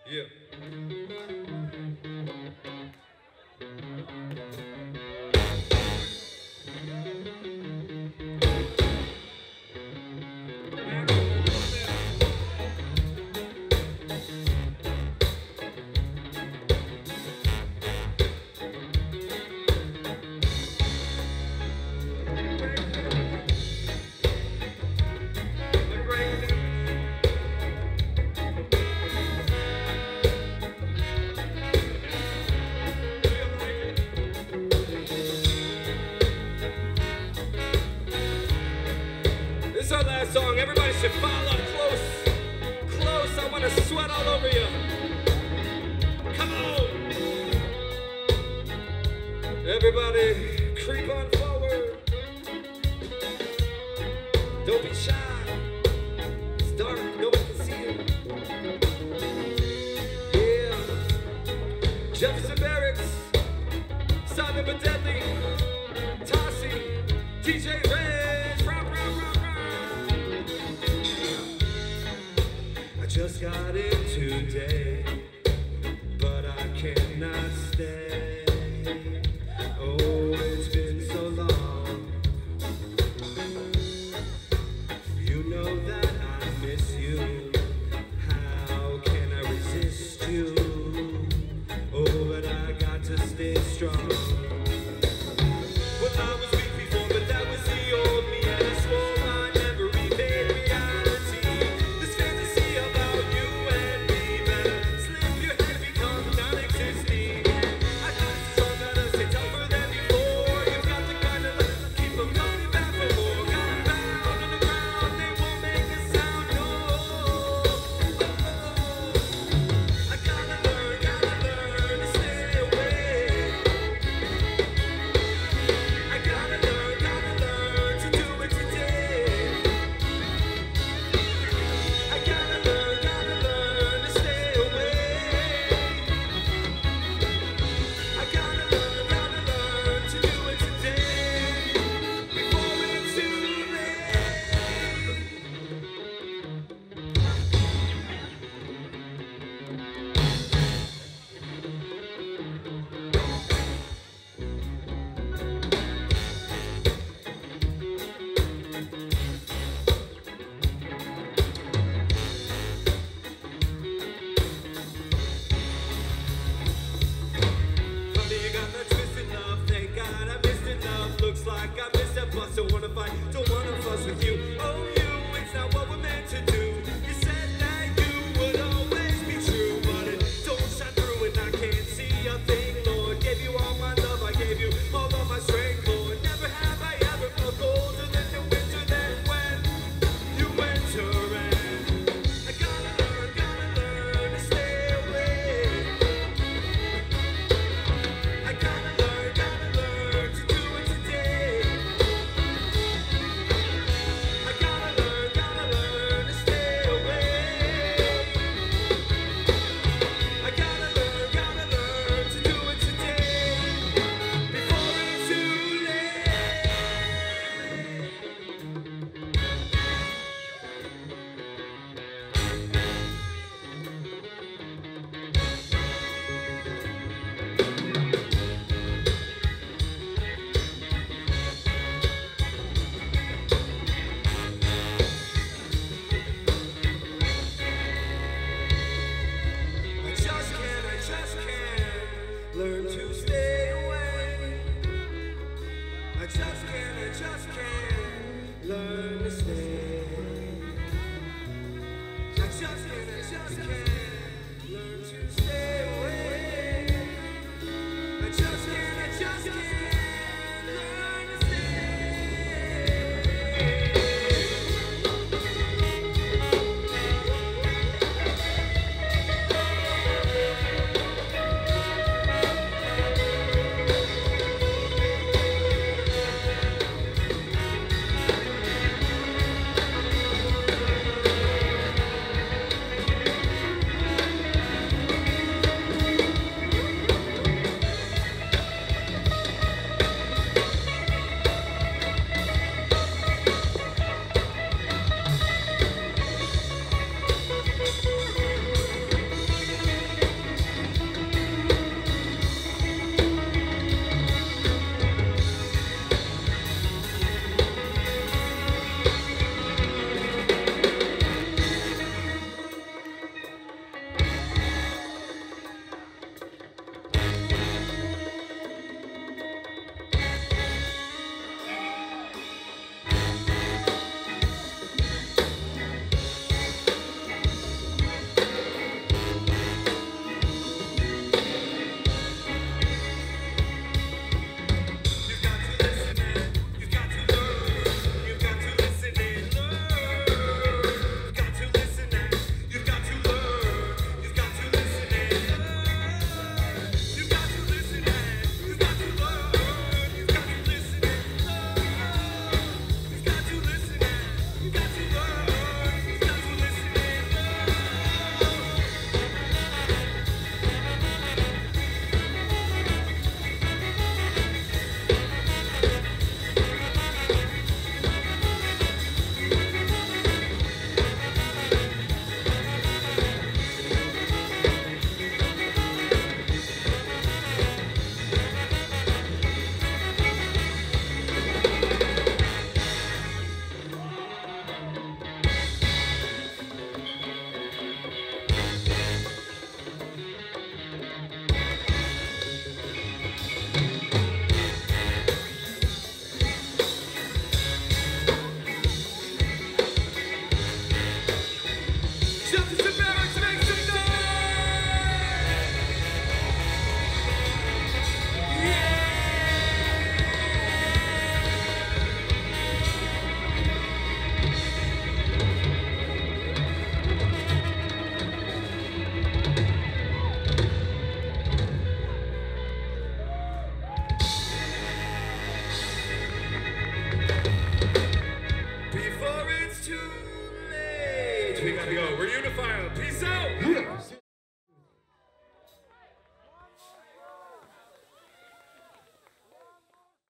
Yeah. This is our last song. Everybody should follow close. Close. I want to sweat all over you. Come on. Everybody, creep on forward. Don't be shy. It's dark. Nobody can see you. Yeah. Jefferson Barracks. Simon but Deadly. Tossie. DJ Red. I just got in today, but I cannot stay. Oh, it's been so long. You know that I miss you. How can I resist you? Oh, but I got to stay strong. Well, I was weak before, but that was the old me. And I swore I never repay reality. This fantasy about you and me that slip your head become non-existing. I thought it's all better, stay tougher than before. You've got the kind of love, keep them coming back for more. Got bound on the ground, they won't make a sound, no. I gotta learn to stay away. I gotta learn to do it today. I gotta learn to stay away. I gotta learn to do it today before it's too late. Funny, you got that twisted love. Thank God I missed it, love. Looks like I missed that bus. Don't wanna fight, don't wanna fuss with you. Oh, you, it's not what we're meant to do. You said that you would always be true, but it don't shine through, and I can't see a thing, Lord. Gave you all my love, I gave you all of my strength, Lord. Never have I ever felt colder than the winter than when you enter in. I gotta learn to stay away. I gotta learn to do it today. I gotta learn to stay away. I gotta learn to do it today before it's too late. I just can't learn to stay away. I just can't learn to stay. I just can't